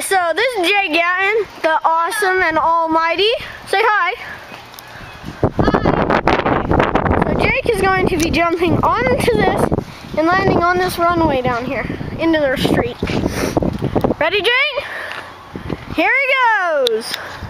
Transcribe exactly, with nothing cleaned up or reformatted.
so this is Jake Gatton, the awesome and almighty. Say hi. Hi. So Jake is going to be jumping onto this and landing on this runway down here into their street. Ready, Jake? Here he goes.